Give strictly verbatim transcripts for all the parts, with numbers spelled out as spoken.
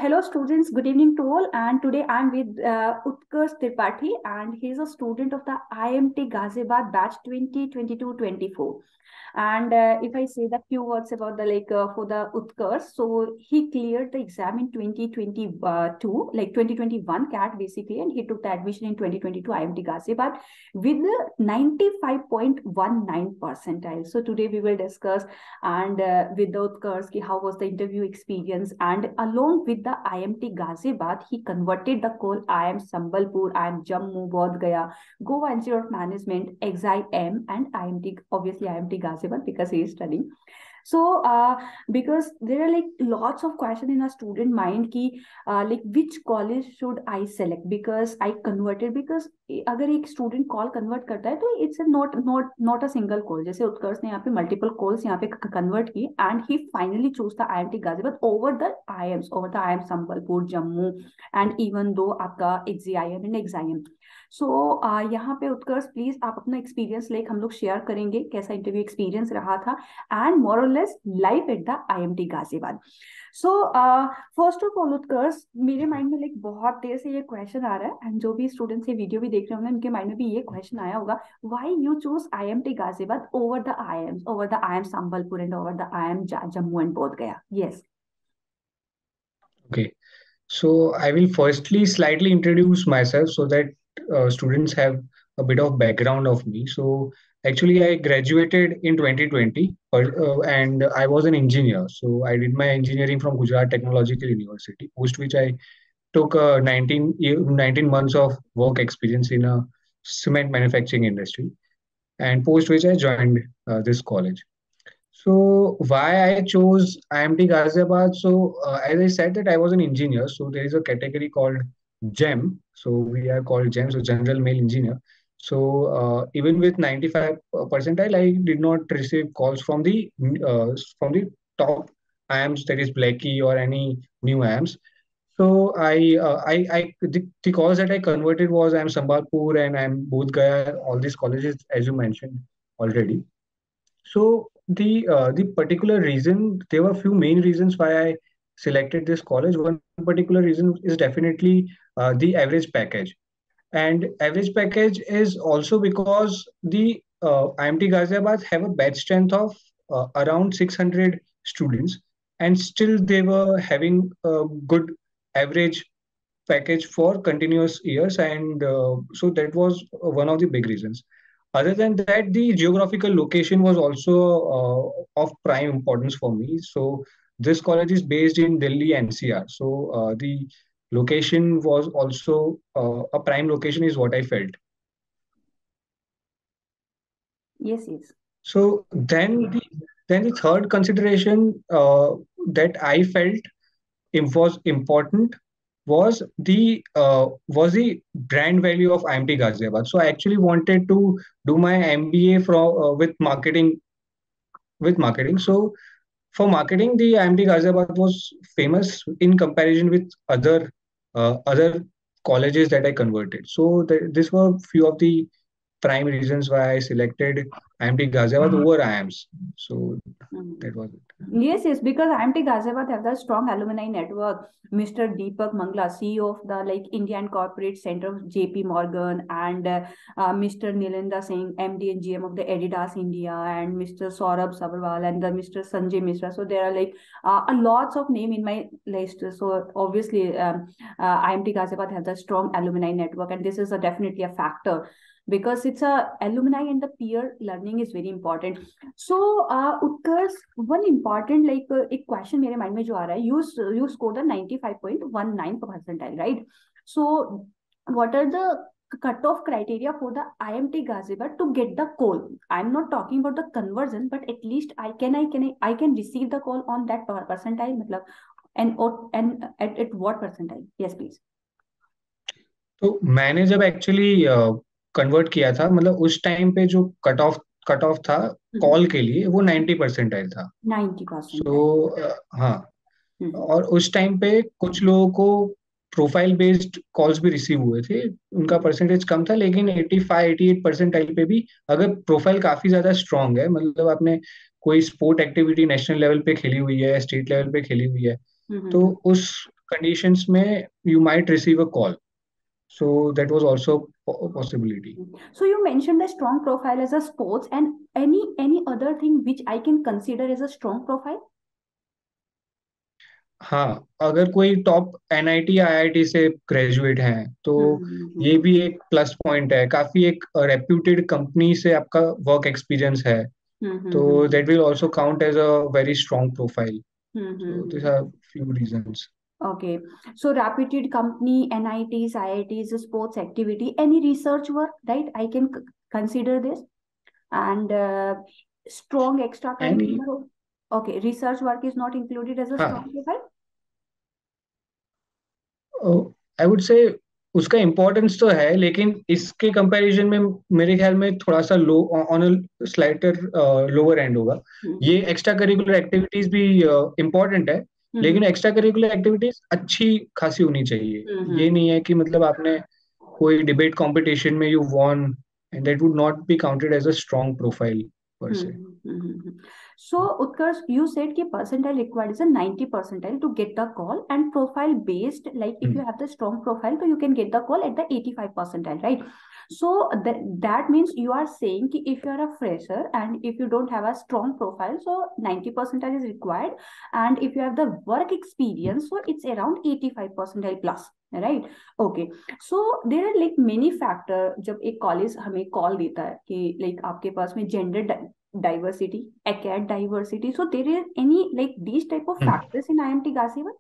hello students, good evening to all. And today I'm with uh, Utkarsh Tripathi, and he's a student of the I M T Ghaziabad batch twenty twenty-two twenty-four. And uh, if I say the few words about the like uh, for the Utkarsh, so he cleared the exam in twenty twenty-two, like twenty twenty-one C A T basically, and he took the admission in twenty twenty-two I M T Ghaziabad with the ninety-five point one nine percentile. So today we will discuss and uh, with the Utkarsh ki how was the interview experience, and along with the I M T Ghaziabad he converted the call I I M Sambalpur, I I M Jammu, Bodh Gaya, Goa Institute of Management, X I M, and I M T, obviously I M T Ghaziabad because he is studying. So uh, because there are like lots of questions in a student mind ki uh, like which college should I select, because I converted, because अगर एक student call convert करता है तो it's not not not a single call. जैसे उत्कर्ष ने यहाँ पे multiple calls यहाँ पे कन्वर्ट की, and he finally choose the IMT Ghaziabad over the IIMs, over the IIM Sambalpur, Jammu, and even though आपका एक्सआईएम एंड एक्सआईएम. सो यहाँ पे उत्कर्ष प्लीज आप अपना एक्सपीरियंस लाइक हम लोग शेयर करेंगे, कैसा इंटरव्यू एक्सपीरियंस रहा था, एंड मोर और less live at the IMT Ghaziabad. So first of all Utkarsh, मेरे माइंड में लाइक बहुत देर से ये क्वेश्चन आ रहा है, एंड जो भी स्टूडेंट्स ये वीडियो भी देख रहे होंगे उनके माइंड में भी ये क्वेश्चन आया होगा, why you choose IMT Ghaziabad over the IIMs, over the IIM Sambalpur and over the IIM Jammu and Bodh Gaya. Yes. Okay, so I will firstly slightly introduce myself so that uh, students have a bit of background of me. So actually I graduated in twenty twenty uh, and I was an engineer. So I did my engineering from Gujarat Technological University, post which I took uh, nineteen, year, nineteen months of work experience in a cement manufacturing industry, and post which I joined uh, this college. So why I chose I M T Ghaziabad? So uh, as I said that I was an engineer, so there is a category called GEM. So we are called GEM, so General Male Engineer. So uh, even with ninety-five percentile, I did not receive calls from the uh, from the top I I Ms, that is Blackie or any new I I Ms. So I uh, I I the, the calls that I converted was I am Sambalpur and I am Bodh Gaya, all these colleges as you mentioned already. So the uh, the particular reason, there were a few main reasons why I selected this college. One particular reason is definitely uh, the average package, and average package is also because the uh, I M T Ghaziabad have a batch strength of uh, around six hundred students, and still they were having a good average package for continuous years, and uh, so that was one of the big reasons. Other than that, the geographical location was also uh, of prime importance for me. So this college is based in Delhi N C R. So uh, the location was also uh, a prime location is what I felt. Yes, yes. So then the then the third consideration uh, that I felt im- was important was the uh, was the brand value of I M T Ghaziabad. So I actually wanted to do my M B A from uh, with marketing with marketing. So for marketing, the I M T Ghaziabad was famous in comparison with other uh, other colleges that I converted. So th- these were few of the prime reasons why I selected I M T Ghaziabad over I I Ms. So Mhm. that was it. Yes, yes, because I M T Ghaziabad have the strong alumni network. Mister Deepak Mangla, C E O of the like Indian Corporate Center of J P Morgan, and uh, uh, Mister Nilendra Singh, M D and G M of the Adidas India, and Mister Saurabh Sabharwal, and the Mister Sanjay Mishra. So there are like uh, a lots of name in my list. So obviously, um, uh, I M T Ghaziabad has a strong alumni network, and this is a, definitely a factor, because it's a alumni and the peer learning is very important. So, uh, Utkarsh, one important like uh, एक question मेरे mind में जो आ रहा है, you you scored a ninety-five point one nine percentile, right? So, what are the cutoff criteria for the I M T Ghaziabad to get the call? I'm not talking about the conversion, but at least I can I can I can receive the call on that per- percentile, मतलब, and or and at, at what percentile? Yes, please. तो मैंने जब actually convert किया था, मतलब उस time पे जो कट ऑफ कट ऑफ था कॉल के लिए, वो नाइन्टी परसेंटाइल था. ninety so percentile. हाँ, हम्म. और उस टाइम पे कुछ लोगों को प्रोफाइल बेस्ड कॉल्स भी रिसीव हुए थे, उनका परसेंटेज कम था, लेकिन eighty five eighty eight percentile पे भी अगर प्रोफाइल काफी ज्यादा स्ट्रांग है, मतलब आपने कोई स्पोर्ट एक्टिविटी नेशनल लेवल पे खेली हुई है, स्टेट लेवल पे खेली हुई है, तो हम्म. उस conditions में you might receive a call. So that was also a possibility. So you mentioned the strong profile as a sports, and any any other thing which I can consider as a strong profile? हाँ, अगर कोई top N I T I I T से graduate हैं तो ये हम्म भी एक plus point है, काफी एक रेप्यूटेड कंपनी से आपका वर्क एक्सपीरियंस है, हम्म तो hmm that will also count as a very strong profile. Hmm So these hmm are few reasons. Okay. So reputed company, N I Ts, I I Ts, sports activity, any research work, right? I can c- consider this. And uh, strong And extracurricular. Okay, research work is not included as a strong हाँ, profile. I would say उसका importance तो है, लेकिन इसके comparison में मेरे ख्याल में थोड़ा सा low, on a slighter lower end होगा। हम्म ये एक्स्ट्रा करिकुलर एक्टिविटीज भी इम्पोर्टेंट है, हम्म लेकिन एक्स्ट्रा करिकुलर एक्टिविटीज अच्छी खासी होनी चाहिए। हम्म ये हम्म नहीं है कि मतलब आपने कोई डिबेट कंपटीशन में you won and that would not be counted as a strong profile per से। Hmm, hmm, hmm, hmm. So, Utkarsh, you said ki percentile required is a ninety percentile to get the call, and profile based, like if you have the strong profile, so you can get the call at the eighty-five percentile, right? So that that means you are saying ki if you are a fresher and if you don't have a strong profile, so ninety percentile is required, and if you have the work experience, so it's around eighty-five percentile plus, right? Okay. So there are like many factor जब एक college हमें call देता है कि like आपके पास में gender diversity, acad diversity. So there is any like these type of factors in I I M T Ghaziabad?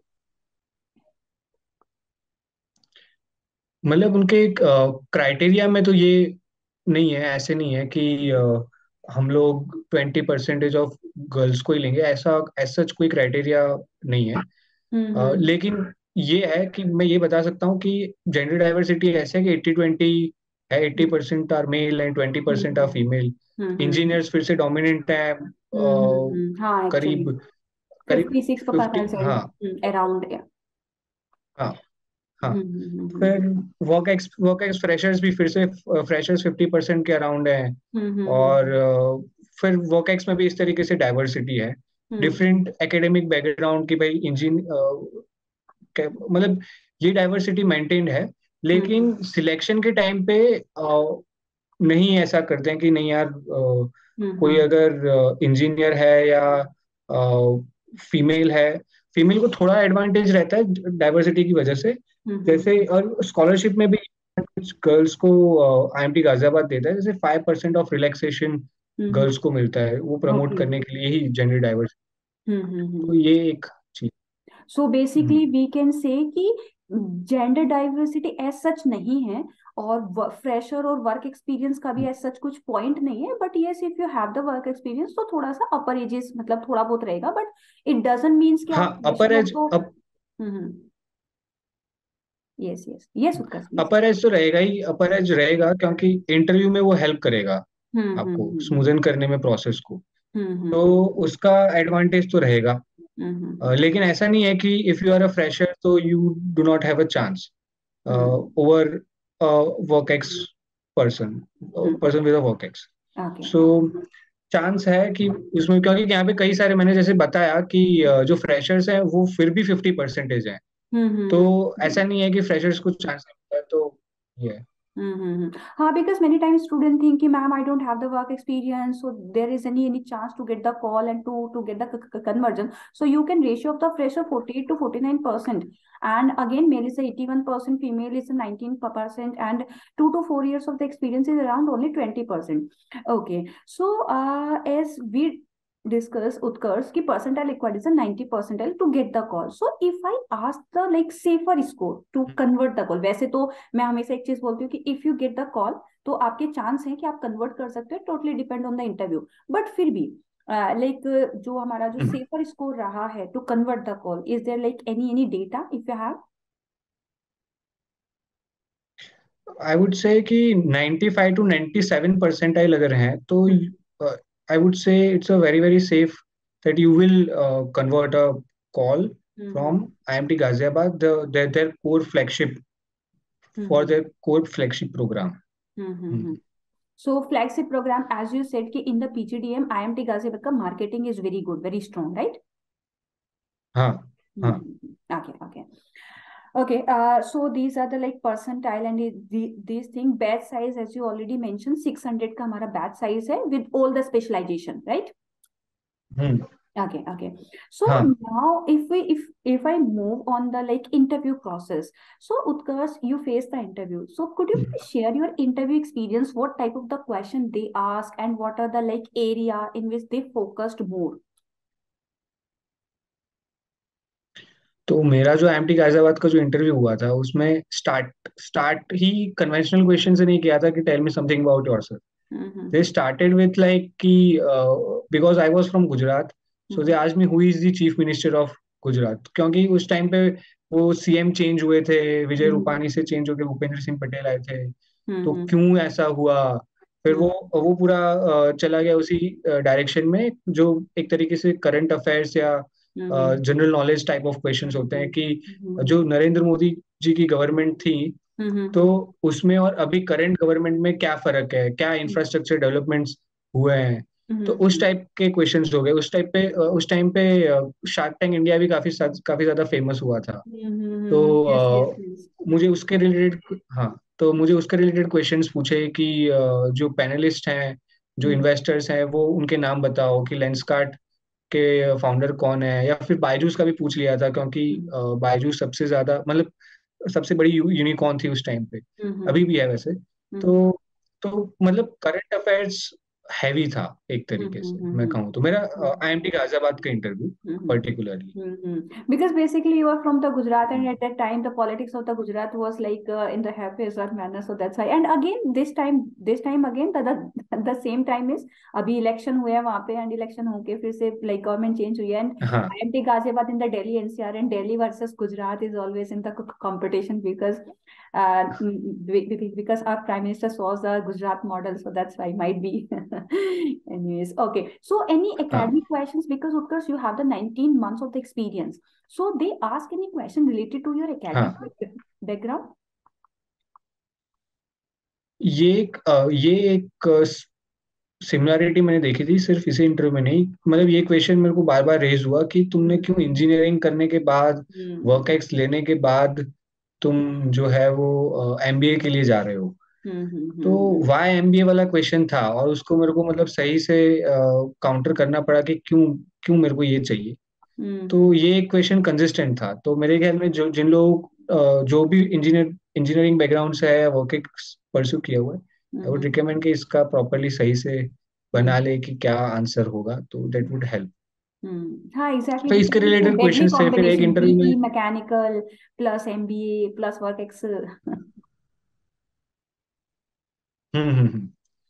मतलब उनके क्राइटेरिया में तो ये नहीं है, ऐसे नहीं है कि अ, हम लोग ट्वेंटी परसेंटेज ऑफ गर्ल्स को ही लेंगे, ऐसा ऐसा कोई क्राइटेरिया नहीं है। हम्म अ, हम्म लेकिन ये है कि मैं ये बता सकता हूँ कि जेंडर डाइवर्सिटी ऐसे है कि एट्टी ट्वेंटी है, eighty percent are male and twenty percent are hmm female. Hmm hmm engineers फिर से डोमिनेंट है, अ, हम्म हम्म हाँ एक्चुअली करीब करीब फिफ्टी सिक्स फिफ्टी। हाँ परसेंट अराउंड हाँ हाँ। हम्म हम्म हम्म फिर work ex work ex freshers भी फिर से फ्रेशर्स फिफ्टी परसेंट के अराउंड हैं। हम्म हम्म और अ, फिर वर्क एक्स में भी इस तरीके से डाइवर्सिटी है, हम्म डिफरेंट एकेडमिक बैकग्राउंड की, भाई इंजीन मतलब ये डाइवर्सिटी मेंटेन्ड है। हम्म लेकिन सिलेक्शन के टाइम पे अ, नहीं ऐसा करते हैं कि नहीं यार, अ, हम्म कोई हम्म अगर इंजीनियर है या फीमेल है, फीमेल को थोड़ा एडवांटेज रहता है डाइवर्सिटी की वजह से। हम्म जैसे और स्कॉलरशिप में भी कुछ गर्ल्स को आई एम टी गाजियाबाद देता है, जैसे five percent of relaxation hmm girls को मिलता है, वो प्रमोट ओके करने के लिए ही जेंडर डाइवर्सिटी। हम्म हम्म तो हम्म ये एक चीज। So basically hmm. We can say कि जेंडर डाइवर्सिटी एज सच नहीं है, और फ्रेशर और वर्क एक्सपीरियंस का भी एज सच कुछ पॉइंट नहीं है, but yes if you have the work experience तो थोड़ा सा अपर एजेस मतलब थोड़ा बहुत रहेगा, बट इट डजंट मीन्स कि हाँ, आप अपर फ्रेशर हो एज तो। Up hmm yes yes yes Utkarsh please. Upper age तो रहेगा ही, अपर एज रहेगा क्योंकि इंटरव्यू में वो हेल्प करेगा हम्म आपको हम्म स्मूथन करने में प्रोसेस को। हम्म हम्म तो उसका एडवांटेज तो रहेगा। हम्म अ, हम्म लेकिन ऐसा नहीं है कि if you are a fresher तो you do not have a chance hmm over work ex person hmm person with a work ex. Okay so chance है कि उसमें, क्योंकि यहाँ पे कई सारे मैंने जैसे बताया कि अ, जो फ्रेशर्स हैं वो फिर भी फिफ्टी परसेंटेज हैं। हम्म तो हम्म ऐसा हम्म नहीं है कि फ्रेशर्स को चांस नहीं मिलता है, तो ये है। Mm-hmm. हाँ, because many times student think कि ma'am I don't have the work experience, so there is any any chance to get the call and to to get the c- c- conversion. So you can ratio of the fresher forty-eight to forty-nine percent, and again male is eighty-one percent, female is nineteen percent, and two to four years of the experience is around only twenty percent. Okay, so uh, as we discuss Utkarsh ki percentile required is a ninety percentile to get the call. So if I ask the like safer score to convert the call, वैसे तो मैं हमेशा एक चीज बोलती हूँ कि if you get the call तो आपके चांस हैं कि आप कन्वर्ट कर सकते हो, totally depend on the interview, but फिर भी लाइक जो हमारा जो सेफर स्कोर रहा है to convert the call, is there like any any data if you have? I would say कि ninety five to ninety seven percentile अगर हैं तो I would say it's a very very safe that you will convert a call from I M T Ghaziabad, their their core flagship for their core flagship program. Hmm. So flagship program as you said कि in the PGDM IMT Ghaziabad का marketing is very good, very strong, right? हाँ हाँ। Mm-hmm. Okay, okay. Okay, uh, so these are the like percentile and the, the, these thing batch size as you already mentioned six hundred का हमारा batch size है with all the specialization, right? Hmm. Okay, okay. So हाँ। now if we if if I move on the like interview process, so Utkarsh, you face the interview. So could you please share your interview experience? What type of the question they ask and what are the like area in which they focused more? तो मेरा जो MT Ghaziabad का जो interview हुआ था उसमें start start ही conventional question से नहीं किया था कि tell me something about yourself. They Mm-hmm. started with like कि uh, because I was from Gujarat, so they Mm-hmm. asked me who is the chief minister of Gujarat, क्योंकि उस time पे वो सीएम चेंज हुए थे, विजय Mm-hmm. Rupani से change होके भूपेंद्र सिंह पटेल आए थे। तो Mm-hmm. क्यों ऐसा हुआ, फिर वो वो पूरा uh, चला गया उसी डायरेक्शन में जो एक तरीके से करंट अफेयर्स या Mm-hmm. General knowledge type of questions होते हैं कि Mm-hmm. जो नरेंद्र मोदी जी की गवर्नमेंट थी तो Mm-hmm. उसमें और अभी करंट गवर्नमेंट में क्या फर्क है, क्या इंफ्रास्ट्रक्चर डेवलपमेंट्स हुए हैं। तो उस Mm-hmm. टाइप के क्वेश्चंस हो गए उस टाइप पे। उस टाइम पे शार्क टैंक इंडिया भी काफी सा- काफी ज्यादा फेमस हुआ था। तो Mm-hmm. Yes, yes, अ, yes. मुझे उसके रिलेटेड, हाँ, तो मुझे उसके रिलेटेड क्वेश्चंस पूछे कि अ, जो पैनलिस्ट हैं, जो Mm-hmm. इन्वेस्टर्स हैं, वो उनके नाम बताओ कि लेंसकार्ट के फाउंडर कौन है, या फिर बायजूस का भी पूछ लिया था क्योंकि अ, बायजूस सबसे ज्यादा मतलब सबसे बड़ी यू, यूनिकॉर्न थी उस टाइम पे, अभी Mm-hmm. भी है वैसे। तो Mm-hmm. तो मतलब करंट अफेयर्स हैवी था एक तरीके से मैं Mm-hmm. कहूँ तो। मेरा आईएमटी गाजियाबाद का interview Mm-hmm. Particularly. Mm-hmm. Because basically you are from the Gujarat, and at that time the politics of the Gujarat was like uh, in the happiest manner. So that's why. And again, this time, this time again, the the, the same time is अभी election हुआ है वहाँ पे, and election होके फिर से like government change हुई है, and हाँ। I M T Ghaziabad in the Delhi N C R, and Delhi versus Gujarat is always in the co- competition because uh, be- be- because our prime minister was the Gujarat model, so that's why might be. Anyways, okay. So any हाँ। academic questions, because of course you have the nineteen months of the experience. So they ask any question related to your academic हाँ। background? ये एक अ, ये एक similarity मैंने देखी थी सिर्फ इसी इंटरव्यू में नहीं, मतलब ये क्वेश्चन मेरे को बार बार रेज हुआ कि तुमने Hmm. क्यों इंजीनियरिंग करने के बाद, Hmm. वर्क एक्स लेने के बाद तुम जो है वो एमबीए के लिए जा रहे हो। Hmm. तो Hmm. वाई एमबीए वाला क्वेश्चन था और उसको मेरे को मतलब सही से काउंटर करना पड़ा कि क्यों क्यों मेरे को ये चाहिए। Hmm. तो ये एक क्वेश्चन कंसिस्टेंट था। तो मेरे ख्याल में जो जिन लोग अ, जो भी इंजीनियर इंजीनियरिंग बैकग्राउंड से है या वर्क परस्यू किया हुआ है, आई वुड Hmm. रिकमेंड कि इसका प्रॉपरली सही से Hmm. बना ले कि क्या आंसर होगा, तो दैट वुड हेल्प। Hmm. हाँ, exactly, तो because इसके it's a related deadly questions थे फिर एक combination. इंटरव्यू में। P T, mechanical plus M B A plus work ex. Hmm hmm hmm.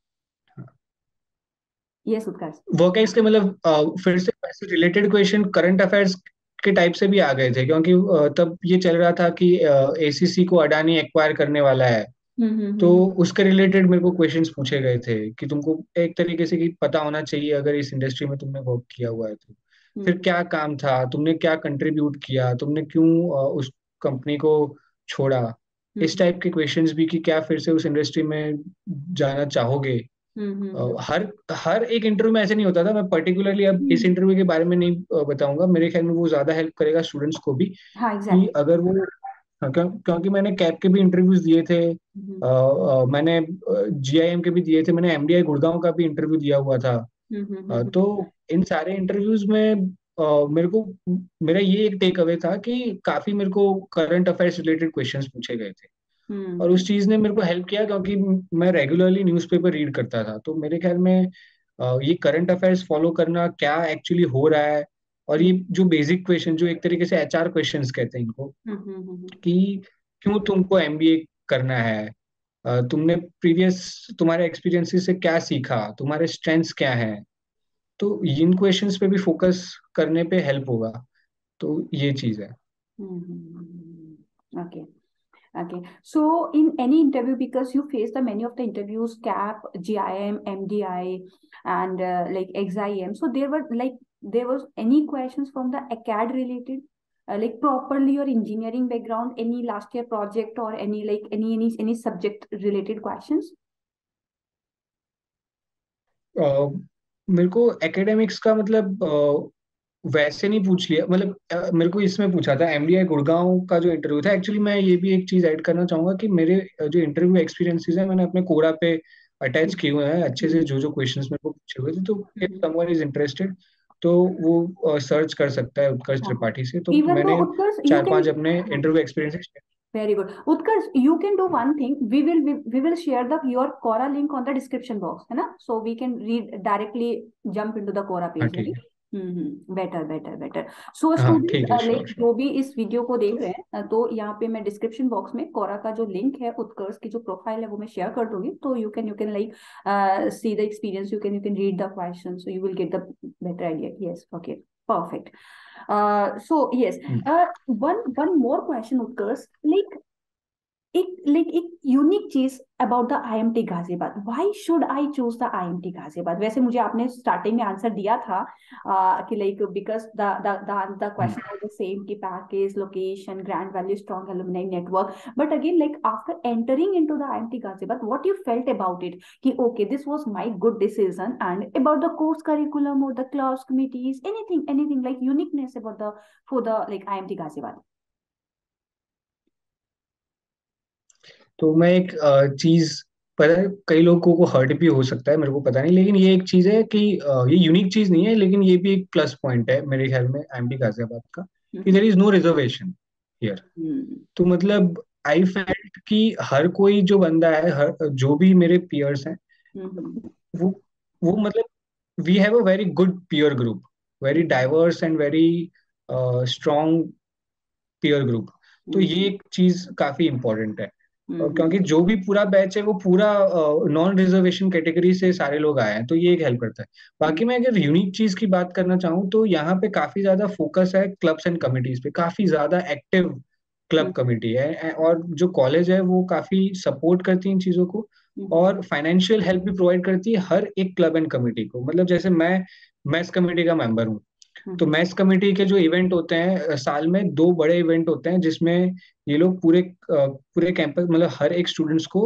Yes, Utkarsh. Work ex के मतलब अ, फिर से वैसे रिलेटेड क्वेश्चन करंट अफेयर्स के टाइप से भी आ गए थे क्योंकि अ, तब ये चल रहा था कि एसीसी को अडानी एक्वायर करने वाला है। Hmm. तो Hmm. उसके रिलेटेड मेरे को क्वेश्चंस पूछे गए थे कि तुमको एक तरीके से कि पता होना चाहिए अगर इस इंडस्ट्री में तुमने वर्क किया हुआ है तो फिर Hmm. क्या काम था, तुमने क्या कंट्रीब्यूट किया, तुमने क्यों अ, उस कंपनी को छोड़ा। इस Hmm. टाइप के क्वेश्चंस भी कि क्या फिर से उस इंडस्ट्री में जाना चाहोगे। Hmm. अ, Hmm. हर हर एक इंटरव्यू में ऐसे नहीं होता था। मैं पर्टिकुलरली अब इस Hmm. इंटरव्यू के बारे में नहीं अ, बताऊंगा, मेरे ख्याल में वो ज्यादा हेल्प करेगा स्टूडेंट्स को भी हाँ, कि exactly. अगर वो, हाँ, क्यों, क्योंकि मैंने कैप के भी इंटरव्यूज दिए थे, Hmm. अ, अ, मैंने जीआईएम के भी दिए थे, मैंने एमडीआई गुड़गांव का भी इंटरव्यू दिया हुआ था। Hmm. Hmm. अ, Hmm. तो इन सारे इंटरव्यूज में अ, मेरे को मेरा ये एक टेक अवे था कि काफी मेरे को करंट अफेयर्स रिलेटेड क्वेश्चंस पूछे गए थे। और Hmm. उस चीज ने मेरे को हेल्प किया क्योंकि मैं रेगुलरली न्यूज़पेपर रीड करता था। तो मेरे ख्याल में अ, ये करंट अफेयर्स फॉलो करना क्या एक्चुअली हो रहा है, और Hmm. ये जो बेसिक क्वेश्चन जो एक तरीके से एचआर क्वेश्चंस कहते हैं इनको, Hmm. Hmm. Hmm. कि क्यों तुमको एमबीए करना है, अ, तुमने प्रीवियस तुम्हारे एक्सपीरियंसेस से क्या सीखा, तुम्हारे स्ट्रेंथ्स क्या हैं। तो इन क्वेश्चंस पे भी फोकस करने पे हेल्प होगा। तो ये चीज है। Hmm. Okay. Okay. So in any interview, because you face the many of the interviews, CAP, G I M, M D I, and uh, like X I M. So there were like there was any questions from the A C A D related, uh, like properly your engineering background, any last year project or any like any any any subject related questions. अ, मेरे को academics का मतलब वैसे नहीं पूछ लिया, मतलब अ, मेरे को इसमें पूछा था एमडीआई गुड़गांव का जो इंटरव्यू था। एक्चुअली मैं ये भी एक चीज ऐड करना चाहूंगा कि मेरे अ, जो इंटरव्यू एक्सपीरियंसेस है मैंने अपने कोरा पे अटैच किए हुए हैं अच्छे से, हम्म जो जो क्वेश्चंस मेरे को पूछे हुए थे। तो if hmm, someone is interested तो वो सर्च कर सकता है उत्कर्ष हाँ। त्रिपाठी से। तो इवन दो मैंने उत्कर्ष यू चार कैन, पांच अपने interview experiences. very good. Utkarsh, you can do one thing. We will we, we will share the your Quora link on the description box, है ना? So we can read directly, jump into the Quora हाँ page, ठीक right? है। Hmm, better better better. So हाँ students, ठीक है, like sure sure. जो भी इस वीडियो को देख रहे हैं, अ, तो यहाँ पे मैं डिस्क्रिप्शन बॉक्स में कोरा का जो लिंक है, उत्कर्ष की जो प्रोफाइल है वो मैं शेयर कर दूंगी। तो you can you can like see the experience, you can you can read the question, so you will get the better idea. Yes, okay, perfect. Uh, so yes, uh, one one more question, Utkarsh. Like एक like एक unique चीज about the IMT Ghaziabad, why should I choose the IMT Ghaziabad? वैसे मुझे आपने starting में answer दिया था uh, कि like because the the the question was the same कि package, location, grand value, strong alumni network, but again like after entering into the IMT Ghaziabad, what you felt about it कि okay this was my good decision, and about the course curriculum और the class committees, anything anything like uniqueness about the for the like IMT Ghaziabad? तो मैं एक अ, चीज, पता है कई लोगों को हर्ट भी हो सकता है, मेरे को पता नहीं, लेकिन ये एक चीज है कि अ, ये यूनिक चीज नहीं है, लेकिन ये भी एक प्लस पॉइंट है मेरे ख्याल में आईएमटी गाजियाबाद का, कि there is no reservation here. Hmm तो मतलब आई फेल्ट कि हर कोई जो बंदा है, हर जो भी मेरे पियर्स हैं, हम्म वो वो मतलब we have a very good peer group, very diverse and very strong peer group. तो ये हम्म एक चीज काफी इंपॉर्टेंट है। और हम्म क्योंकि जो भी पूरा बैच है वो पूरा नॉन रिजर्वेशन कैटेगरी से सारे लोग आए हैं, तो ये एक हेल्प करता है। हम्म बाकी मैं अगर यूनिक चीज की बात करना चाहूँ तो यहाँ पे काफी ज्यादा फोकस है क्लब्स एंड कमिटीज पे, काफी ज्यादा एक्टिव क्लब हम्म कमिटी है। ए- और जो कॉलेज है वो काफी सपोर्ट करती है इन चीजों को, हम्म और फाइनेंशियल हेल्प भी प्रोवाइड करती है हर एक क्लब एंड कमिटी को। मतलब जैसे मैं मैस कमेटी का मेंबर हूँ, तो हम्म मैथ्स कमेटी के जो इवेंट होते हैं, अ, साल में दो बड़े इवेंट होते हैं जिसमें ये लोग पूरे अ, पूरे कैंपस, मतलब हर एक स्टूडेंट्स को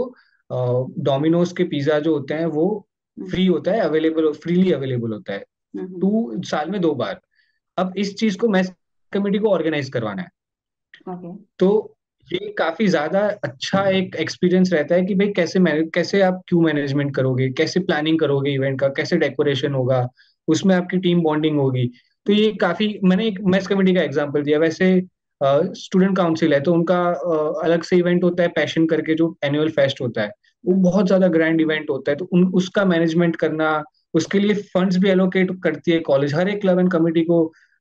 डोमिनोज के पिज्जा जो होते हैं वो हम्म फ्री होता है, अवेलेबल, फ्रीली अवेलेबल होता है, हम्म टू साल में दो बार। अब इस चीज को मैथ्स कमेटी को ऑर्गेनाइज करवाना है, ओके तो ये काफी ज्यादा अच्छा एक एक्सपीरियंस रहता है कि भाई कैसे मैनेज, कैसे आप क्यों मैनेजमेंट करोगे, कैसे प्लानिंग करोगे इवेंट का, कैसे डेकोरेशन होगा, उसमें आपकी टीम बॉन्डिंग होगी। तो ये काफी, मैंने एक मैथ्स कमेटी का एग्जांपल दिया। वैसे स्टूडेंट काउंसिल है तो उनका अ, अलग से इवेंट होता है पैशन करके, जो एनुअल फेस्ट होता है, वो बहुत ज्यादा ग्रैंड इवेंट होता है। तो उन उसका मैनेजमेंट करना, उसके लिए फंड्स भी एलोकेट करती है कॉलेज, हर एक क्लब एंड कमेटी को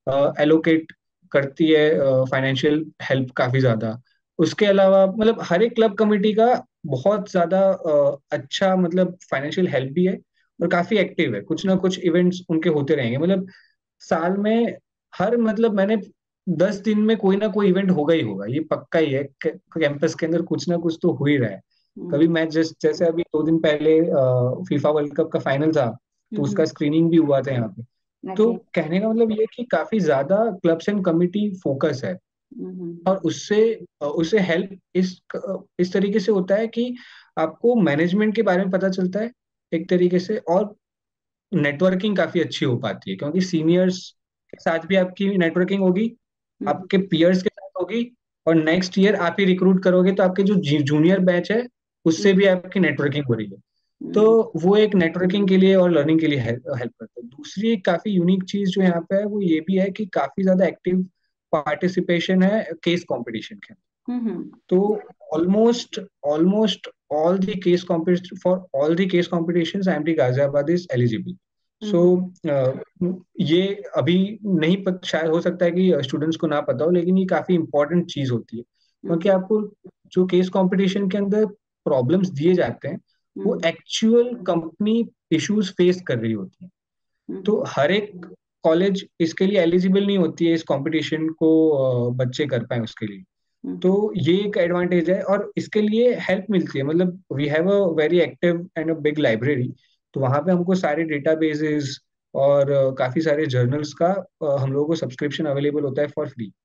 एलोकेट करती है फाइनेंशियल हेल्प काफी ज्यादा। उसके अलावा मतलब हर एक क्लब कमेटी का बहुत ज्यादा अ, अच्छा मतलब फाइनेंशियल हेल्प भी है, और काफी एक्टिव है, कुछ ना कुछ इवेंट्स उनके होते रहेंगे। मतलब साल में हर, मतलब मैंने दस दिन में कोई ना कोई इवेंट होगा ही होगा, ये पक्का ही है। कैंपस के अंदर कुछ ना कुछ तो हो ही रहा है। कभी मैच, जैसे जैसे अभी दो दिन पहले फीफा वर्ल्ड कप का फाइनल था, तो उसका स्क्रीनिंग भी हुआ था यहाँ पे। तो ओके कहने का मतलब ये है कि काफी ज्यादा क्लब्स एंड कमिटी फोकस है। और उससे उससे हेल्प इस इस तरीके से होता है कि आपको मैनेजमेंट के बारे में पता चलता है एक तरीके से, और नेटवर्किंग काफी अच्छी हो पाती है, क्योंकि सीनियर्स के साथ भी आपकी नेटवर्किंग होगी, आपके पीयर्स के साथ होगी, और नेक्स्ट ईयर आप ही रिक्रूट करोगे तो आपके जो जूनियर बैच है उससे भी आपकी नेटवर्किंग हो रही है। तो वो एक नेटवर्किंग के लिए और लर्निंग के लिए हेल्प करता है। दूसरी एक काफी यूनिक चीज जो यहाँ पे है वो ये भी है कि काफी ज्यादा एक्टिव पार्टिसिपेशन है केस कंपटीशन के। तो almost almost all the case competition, for all the case competitions I M T Ghaziabad is eligible. So uh, ये अभी नहीं पता, शायद हो सकता है कि स्टूडेंट्स को ना पता हो, लेकिन ये काफी इंपॉर्टेंट चीज होती है, क्योंकि आपको जो केस कंपटीशन के अंदर प्रॉब्लम्स दिए जाते हैं वो एक्चुअल कंपनी इश्यूज फेस कर रही होती है। तो हर एक कॉलेज इसके लिए एलिजिबल नहीं होती है, इस कंपटीशन को अ, बच्चे कर पाए उसके लिए। तो ये एक एडवांटेज है, और इसके लिए हेल्प मिलती है। मतलब we have a very active and a big library, तो वहाँ पे हमको सारे डेटाबेसेस और अ, काफी सारे जर्नल्स का अ, हम लोगों को सब्सक्रिप्शन अवेलेबल होता है फॉर फ्री।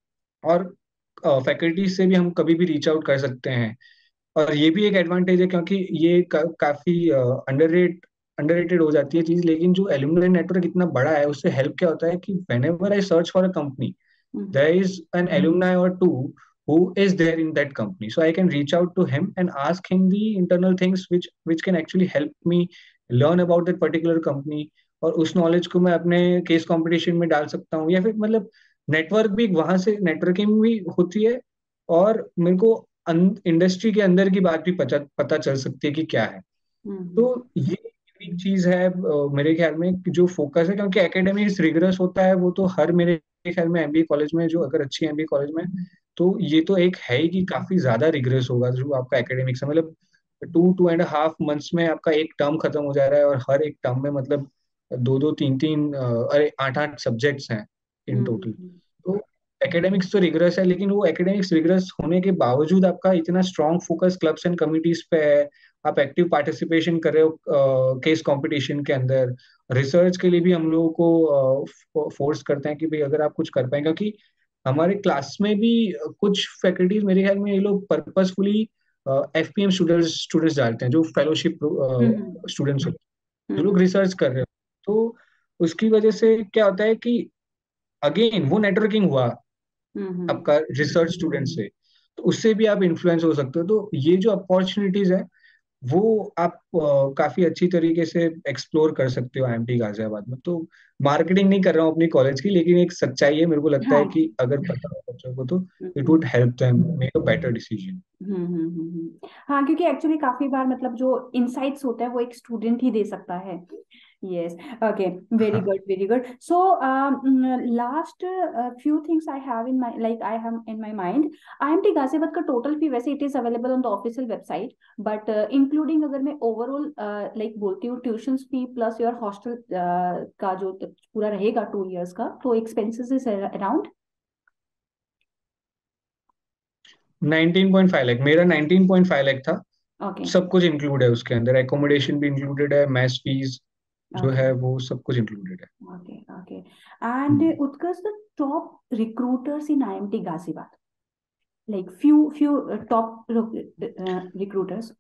और फैकल्टी से भी हम कभी भी रीच आउट कर सकते हैं। और ये भी एक एडवांटेज है, क्योंकि ये का, काफी अंडररेट अंडररेटेड हो जाती है चीज, लेकिन जो एलुमनाई नेटवर्क इतना बड़ा है उससे हेल्प क्या होता है कि whenever I search for a company, hmm there is an alumni or two who is there in that company, so I can reach out to him and ask him the internal things which which can actually help me learn about that particular company, और उस knowledge को मैं अपने case competition में डाल सकता हूँ, या फिर मतलब नेटवर्क भी वहां से नेटवर्किंग भी होती है, और मेरे को इंडस्ट्री के अंदर की बात भी पता पता चल सकती है कि क्या है। तो हम्म ये एक चीज है अ, मेरे ख्याल में कि जो फोकस है, क्योंकि एकेडमिक्स रिगरस होता है वो तो हर मेरे ख्याल में एमबीए कॉलेज में, जो अगर अच्छी एमबीए कॉलेज में, तो ये तो एक है ही कि काफी ज्यादा रिगरस होगा जो आपका एकेडमिक्स है। मतलब two two and half months में आपका एक टर्म खत्म हो जा रहा है, और हर एक टर्म में मतलब दो दो तीन तीन अ, अरे आठ आठ सब्जेक्ट्स हैं इन टोटल। हम्म तो एकेडमिक्स तो रिगरस है, लेकिन वो एकेडमिक्स रिगरस होने के बावजूद आपका इतना strong focus clubs and committees पे है, आप एक्टिव पार्टिसिपेशन कर रहे हो केस कंपटीशन के अंदर, रिसर्च के लिए भी हम लोगों को फोर्स करते हैं कि भाई अगर आप कुछ कर पाए, क्योंकि हमारे क्लास में भी कुछ फैकल्टीज मेरे ख्याल में ये लोग पर्पसफुली एफपीएम स्टूडेंट्स स्टूडेंट्स डालते हैं, जो फेलोशिप हम्म स्टूडेंट्स होते हैं, जो लोग हम्म रिसर्च कर रहे हो। तो उसकी वजह से क्या होता है कि अगेन वो नेटवर्किंग हुआ हम्म आपका रिसर्च स्टूडेंट से, तो उससे भी आप इन्फ्लुएंस हो सकते हो। तो ये जो अपॉर्चुनिटीज है वो आप अ, काफी अच्छी तरीके से एक्सप्लोर कर सकते हो आईएमटी गाजियाबाद में। तो मार्केटिंग नहीं कर रहा हूँ अपनी कॉलेज की, लेकिन एक सच्चाई है, मेरे को लगता है हाँ कि अगर पता हो बच्चों को तो it hmm would help them make a better decision. Hmm hmm hmm, hmm. हाँ, क्योंकि एक्चुअली काफी बार मतलब जो इनसाइट्स होता है वो एक स्टूडेंट ही दे सकता है। यस। ओके। वेरी हाँ, good, very good. So last few things I have in my like I have in my mind. IMT Ghaziabad का टोटल फी वैसे it is available on the official website, but including अगर मैं overall like बोलती हूँ tuition fee plus your hostel का जो पूरा रहेगा टू इयर्स का, तो expenses is around. Nineteen point five lakh, मेरा नाइनटीन पॉइंट फाइव लाख था। ओके सब कुछ इंक्लूड है उसके अंदर, एकोमोडेशन भी इंक्लूडेड है, मैथ फीस जो ओके है वो सब कुछ इंक्लूडेड है। Okay okay. And hmm. Utkarsh, the top recruiters in IMT Ghaziabad, like few few uh, top uh, recruiters.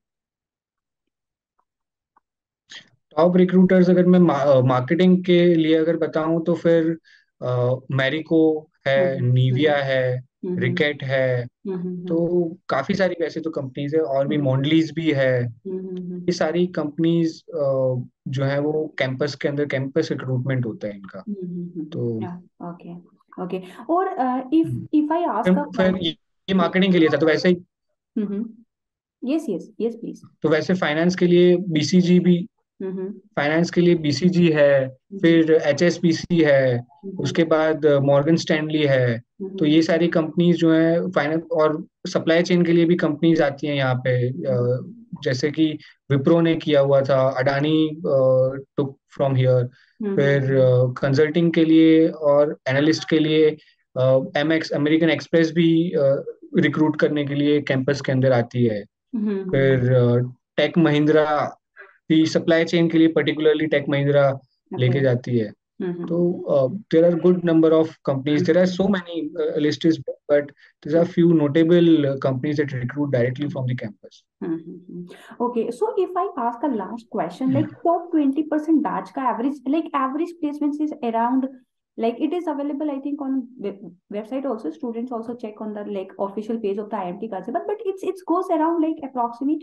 Top recruiters अगर मैं मार्केटिंग के लिए अगर बताऊं तो फिर मैरिको है, हम्म निविया हम्म है, हम्म रिकेट है। हम्म तो हम्म काफी सारी वैसे तो कंपनीज है, और भी हम्म मॉन्डलीज भी है। हम्म ये हम्म सारी कंपनीज जो है वो कैंपस के अंदर कैंपस रिक्रूटमेंट होता है इनका। तो ओके ओके। और if hmm, if I ask a फिर फिर ये, ये मार्केटिंग के लिए था, तो वैसे ही यस यस यस प्लीज। तो वैसे फाइनेंस के लिए बीसीजी भी, हम्म फाइनेंस के लिए बीसीजी है, हम्म फिर एचएसबीसी है, हम्म उसके बाद मॉर्गन स्टैनली है। तो हम्म ये सारी कंपनीज जो है फाइनेंस और सप्लाई चेन के लिए भी कंपनीज आती हैं यहाँ पे, अ, जैसे कि विप्रो ने किया हुआ था, अडानी टुक फ्रॉम हियर। फिर कंसल्टिंग के लिए और एनालिस्ट के लिए एम एक्स अमेरिकन एक्सप्रेस भी रिक्रूट करने के लिए कैंपस के अंदर आती है। फिर टेक महिंद्रा भी सप्लाई चेन के लिए पर्टिकुलरली टेक महिंद्रा ओके। लेके जाती है। तो hmm there are good number of companies, there are so many list is, but there are few notable companies that recruit directly from the campus. Okay, so if I ask a last question, like top twenty percent batch ka average, like average placements is around, like it is available, I think on web, website also, students also check on the like official page of the I M T Ghaziabad, but it's it goes around like approximate.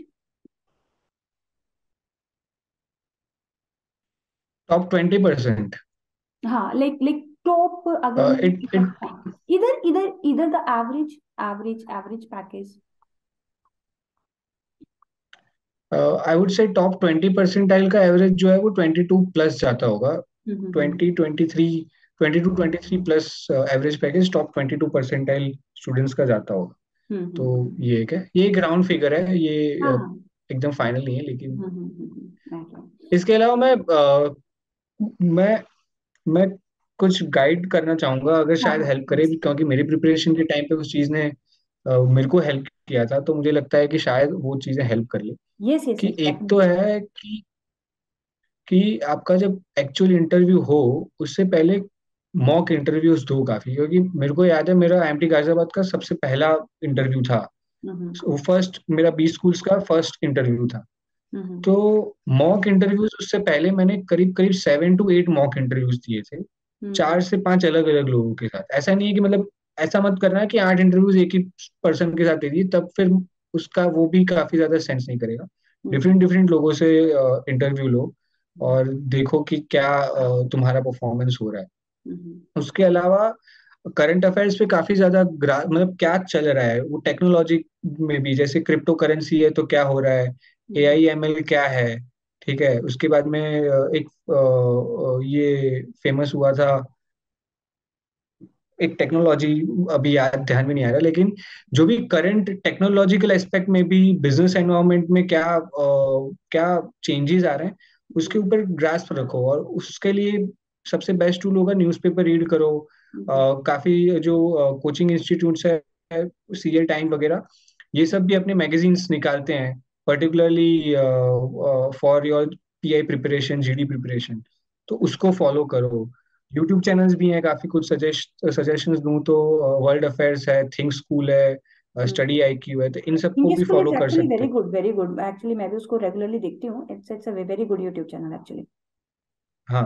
Top twenty percent. हाँ, like like top अगर Uh, मैं it it हाँ, इधर इधर इधर the average average average package. uh, I would say top twenty percentile का average जो है वो ट्वेंटी टू प्लस जाता होगा। Hmm twenty twenty three twenty two twenty three plus average package top twenty two percentile students का जाता होगा। हम्म तो हम्म ये एक है, ये एक राउंड फिगर है, ये हाँ uh, हाँ एकदम फाइनल नहीं है, लेकिन हम्म हम्म okay इसके अलावा मैं uh, मैं मैं कुछ गाइड करना चाहूंगा, अगर हाँ शायद हाँ हेल्प करे, please क्योंकि मेरी प्रिपरेशन के टाइम पे उस चीज ने अ, मेरे को हेल्प किया था, तो मुझे लगता है कि शायद वो चीजें हेल्प कर ले। yes yes कि yes एक तो definitely है कि कि आपका जब एक्चुअल इंटरव्यू हो उससे पहले मॉक इंटरव्यूज दो काफी, क्योंकि मेरे को याद है मेरा आईएमटी गाजियाबाद का सबसे पहला इंटरव्यू था। हम्म वो फर्स्ट मेरा बी स्कूल्स का फर्स्ट इंटरव्यू था। हम्म। तो मॉक इंटरव्यूज उससे पहले मैंने करीब करीब seven to eight mock interviews दिए थे, हम्म। चार से पांच अलग अलग लोगों के साथ। ऐसा नहीं है कि मतलब ऐसा मत करना कि आठ इंटरव्यूज एक ही पर्सन के साथ दे दिए, तब फिर उसका वो भी काफी ज्यादा सेंस नहीं करेगा। हम्म। डिफरेंट डिफरेंट लोगों से इंटरव्यू लो हम्म। और देखो कि क्या अ, तुम्हारा परफॉर्मेंस हो रहा है। हम्म। उसके अलावा करंट अफेयर्स पे काफी ज्यादा ग्रा- मतलब क्या चल रहा है वो टेक्नोलॉजी में भी, जैसे क्रिप्टो करेंसी है तो क्या हो रहा है, ए हम्म। आई एम एल क्या है। ठीक है, उसके बाद में अ, एक अ, अ, ये फेमस हुआ था एक टेक्नोलॉजी, अभी याद ध्यान में नहीं आ रहा, लेकिन जो भी करंट टेक्नोलॉजिकल एस्पेक्ट में भी बिजनेस एनवायरनमेंट में क्या अ, क्या चेंजेस आ रहे हैं, उसके ऊपर ग्रास्प रखो। और उसके लिए सबसे बेस्ट टूल होगा न्यूज़पेपर रीड करो। अ, हम्म। काफी जो कोचिंग इंस्टीट्यूट्स है, सीरियल टाइम वगैरह, ये सब भी अपने मैगजीन्स निकालते हैं, particularly for your P I preparation, G D preparation. तो उसको फॉलो करो। यूट्यूब चैनल्स भी हैं, काफी कुछ सजेस्ट सजेशंस दूं तो वर्ल्ड अफेयर्स है, थिंक स्कूल है, हम्म। स्टडी आई क्यू है, तो इन सबको थिंक भी स्कूल इज फॉलो कर एक्चुअली सकते वेरी हो। Good, very good. एक्चुअली मैं भी उसको रेगुलरली देखती हूँ। It's it's a very good YouTube channel actually. हाँ,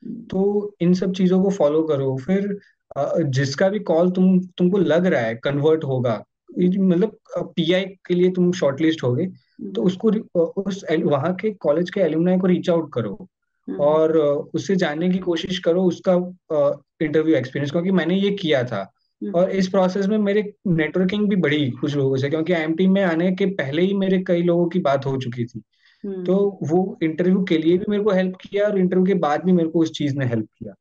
तो इन सब चीजों को फॉलो करो। फिर अ, जिसका भी कॉल तुम तुमको लग रहा है कन्वर्ट होगा, ये जो मतलब पी आई के लिए तुम शॉर्टलिस्ट होगे, तो उसको रि- अ, उस वहाँ के कॉलेज के एलुमनाई को रीच आउट करो और अ, उससे जानने की कोशिश करो उसका इंटरव्यू एक्सपीरियंस, क्योंकि मैंने ये किया था। और इस प्रोसेस में मेरे नेटवर्किंग भी बढ़ी कुछ लोगों से, क्योंकि आई एम टी में आने के पहले ही मेरे कई लोगों की बात हो चुकी थी। तो वो इंटरव्यू के लिए भी मेरे को हेल्प किया और इंटरव्यू के बाद भी मेरे को उस चीज ने हेल्प किया।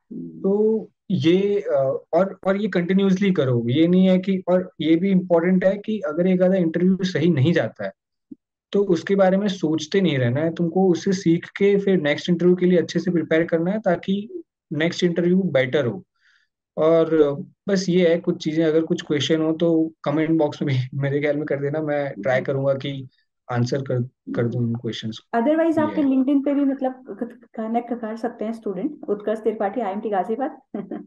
तो ये अ, और और ये कंटिन्यूअसली करो, ये नहीं है कि, और ये भी इम्पोर्टेंट है कि अगर एक आधा इंटरव्यू सही नहीं जाता है तो उसके बारे में सोचते नहीं रहना है, तुमको उससे सीख के फिर नेक्स्ट इंटरव्यू के लिए अच्छे से प्रिपेयर करना है, ताकि नेक्स्ट इंटरव्यू बेटर हो। और अ, बस ये है कुछ चीजें, अगर कुछ क्वेश्चन हो तो कमेंट बॉक्स में भी मेरे ख्याल में कर देना, मैं ट्राई करूंगा कि आंसर कर कर दूं उन क्वेश्चंस अदरवाइज को। ये आपके है। लिंक्डइन पे भी मतलब कनेक्ट कर सकते हैं student, Utkarsh Tripathi I M T Ghazipur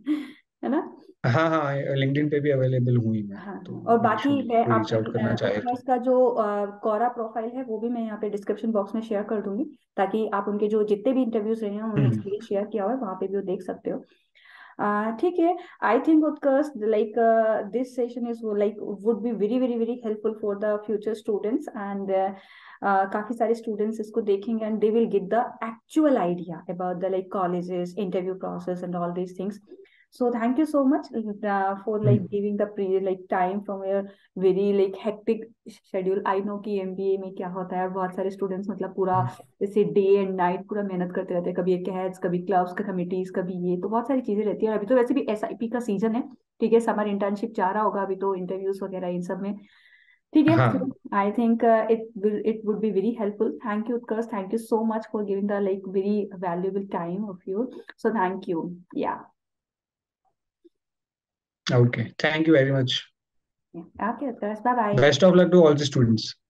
है ना? हाँ हाँ, लिंक्डइन पे भी अवेलेबल हुई मैं, हाँ तो हाँ। और बाकी नेचुरली मैं कोई रीच आपका आउट करना अ, चाहे तो। उत्कर्ष का जो कोरा प्रोफाइल है वो भी मैं यहाँ पे डिस्क्रिप्शन बॉक्स में शेयर कर दूंगी, ताकि आप उनके जो जितने भी इंटरव्यूज रहे हैं उन्होंने हम्म। एक्सपीरियंस शेयर किया हुआ है, वहाँ पे भी वो देख सकते हो। Uh, ठीक है। I think Utkarsh like this session is like would be very very very helpful for the future students and काफी सारे स्टूडेंट्स इसको देखेंगे and they will get the actual idea about the like colleges interview process and all these things. So thank you so much uh, for like hmm. giving the pre like time from your very like hectic schedule. I know कि M B A में क्या होता है, बहुत सारे students मतलब पूरा हम्म। जैसे डे एंड नाइट पूरा मेहनत करते रहते हैं, कभी कैट्स, कभी क्लब्स का कमिटीज, कभी ये, तो बहुत सारी चीजें रहती है। और अभी तो वैसे भी एस आई पी का सीजन है, ठीक है, समर इंटर्नशिप जा रहा होगा अभी तो, इंटरव्यूज वगैरह इन सब में। ठीक है, हाँ। I think it will it would be very helpful. Thank you Utkarsh, thank you so much for giving the like very valuable time of you. So thank you. Yeah okay, thank you very much. Okay Utkarsh, bye bye. Best of luck to all the students.